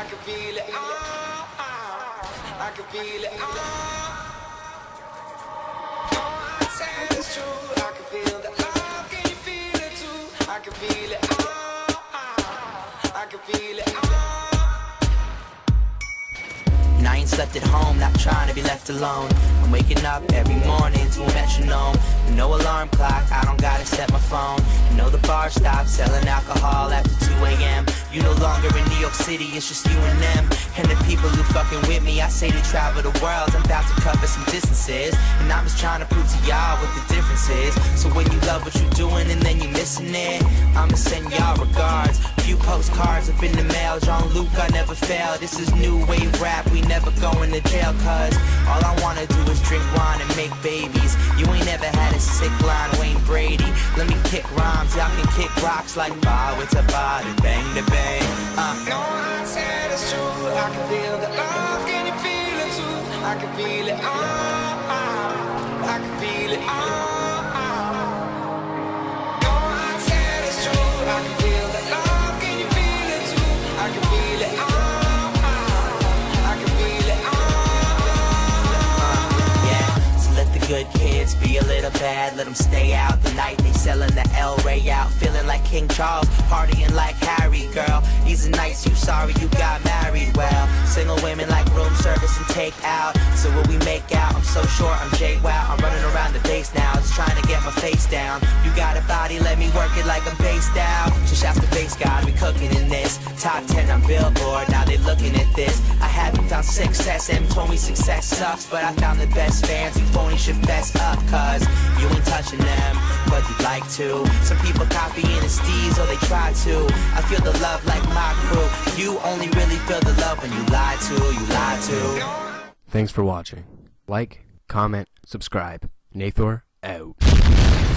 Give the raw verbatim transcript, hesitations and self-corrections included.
I can feel it. Ah, ah, I can feel it. Ah. Oh, I said it's true. I can feel the love. Can you feel it too? I can feel it. Ah, ah, I can feel it. Ah. And I ain't slept at home, not trying to be left alone. I'm waking up every morning to a metronome. No alarm clock, I don't gotta set my phone. You know the bar stopped selling alcohol after two A M You no longer in New York City, it's just you and them. And the people who fucking with me, I say they travel the world. I'm about to cover some distances, and I'm just trying to prove to y'all what the difference is. So when you love what you're doing and then you're missing it, I'ma send y'all regards. Few postcards up in the mail, Jean-Luc, I never fail. This is new wave rap, we never going to jail. Cause all I wanna do is drink wine and make babies. You ain't never had a sick line, Wayne Brady. Let me kick rhymes, y'all can kick rocks like bar with a bar and bang to bang. uh. No, I said it's true. I can feel the love. Can you feel it too? I can feel it. Ah, ah, I can feel it. Ah, ah. No, I said it's true. I can feel the love. Can you feel it too? I can feel it. Ah, ah, I can feel it. Uh, yeah, so let the good kids be a little bad. Let them stay out the night. They selling the El Rey out. Feeling like King Charles, partying like Harry, girl. These are nights you sorry you got married. Well, single women like room service and take out. So when we make out, I'm so short, I'm Jay Wow. I'm running around the base now, just trying to get my face down. You got a body, let me work it like I'm based out. Just shouts the bass god, we cooking in this. Top ten on Billboard, now they looking at this. I haven't found success, and told me success sucks. But I found the best fans who phony should fess up. Cause you ain't touching them, but you'd like to. Some people copying the steez, or they try to. I feel the love like my crew. You only really feel the love when you lie to, you lie to. Thanks for watching. Like, comment, subscribe. Nathor out.